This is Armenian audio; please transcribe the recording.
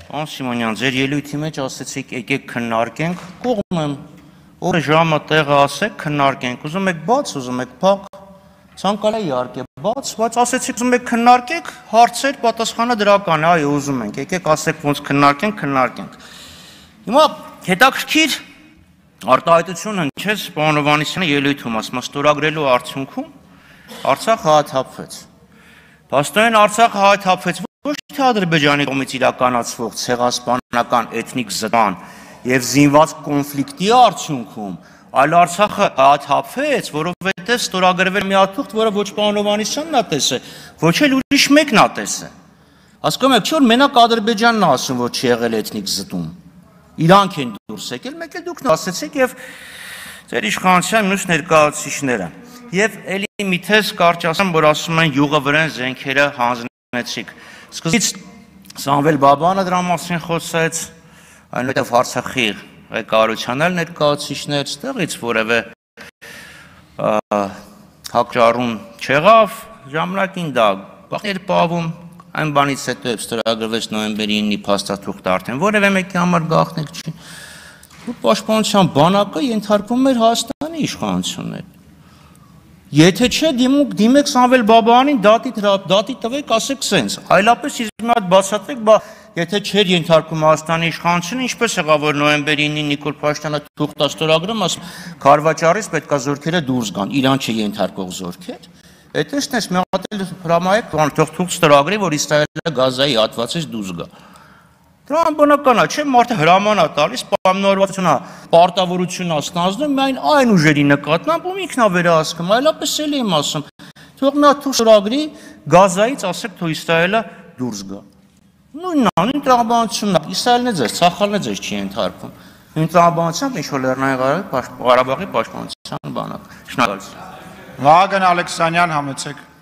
Պարոն Սիմոնյան, ձեր ելույթի մեջ ասացիք եկեք քննարկենք, կողմ եմ, օրը ժամը տեղը ասեք, քննարկենք, ուզում եք բաց, ուզում եք փակ, ցանկալի իհարկե բաց, բայց ասեցիք ուզում եք քննարկեք, հարցեր, պատասխանը դրական է, այո, ուզում ենք, եկեք ասեք ոնց քննարկենք։ Հիմա հետաքրքիր արտահայտություն հնչեց պարոն Հովհաննիսյանի ելույթում, ասում ստորագրելու արդյունքում Արցախը հաղթապվեց։ Փաստորեն Արցախը հաղթապվեց ոչ թե Ադրբեջանի կողմից իրականացվող ցեղասպանական էթնիկ զտման եւ զինված կոնֆլիկտի արդյունքում, այլ Արցախը հաղթապվեց, որովհետեւ ստորագրվել մի հատ թուղթ, որը ոչ պարոն Հովհաննիսյանն է տեսել, ոչ էլ ուրիշ մեկն է տեսել։ Հասկանում եք, չէ՞ որ մենակ Ադրբեջանն է ասում, որ չի եղել էթնիկ զտում։ Իրանք են դուրս եկել, մեկ էլ դուք ասեցիք եւ ձեր իշխանության մյուս ներկայացուցիչները։ Եվ էլի մի թեզ կարճ ասեմ, որ ասում են յուղը վրան զենքերը հանձնեցիք։ Սկզբից Սամվել Բաբանը դրա մասին խոսեց, այնուհետև Արցախի ղեկավարության էլ ներկայացուցիչներ, ստեղից որևէ հակճառում չեղավ, ժամանակին դա բախներ պահվում, այն բանից հետո ստորագրվեց նոյեմբերի 9-ի փաստաթուղթը արդեն որևէ մեկի համար գաղտնիք չի։ Պաշտպանության բանակը ենթարկվում էր Հայաստանի իշխանություններ։ Եթե չէ դիմեք Սամվել Բաբայանին, դատի տվեք, ասեք սենց, այլապես իսկ մի հատ բացատրեք, բա եթե չէր ենթարկում Հայաստանի իշխանությունը, ինչպես եղավ որ նոյեմբերի 9-ին Նիկոլ Փաշինյանը թուղթ ստորագրում, ասում Քարվաճառից պետքա զորքերը դուրս գան, իրան չենթարկող զորքեր։ Այդ էստես մի հատ էլ հրամայեք, թող թուղթ ստորագրի, որ Իսրայելը Գազայի հատվածից դուրս գա։ Դրա բնական է, չէ՞, մարդը հրաման է տալիս, պայմանավորվածություն է, պարտավորություն է ստանձնում, միայն այն ուժերի նկատմամբ, ում ինքն է վերահսկում, այլապես էլ եմ ասում, թող մի հատ թուղթ ստորագրի, Գազայից ասեք, թող Իսրայելը դուրս գա։ Նույնն է, նույն տրամաբանությունն է, Իսրայելն է ձեզ, Ցախալն է ձեզ չի ենթարկվում։ Նույն տրամաբանությամբ ինչ որ Լեռնային Ղարաբաղի պաշտպանության բանակ։ Շնորհակալություն։ Վահագն Ալեքսանյան, համեցեք։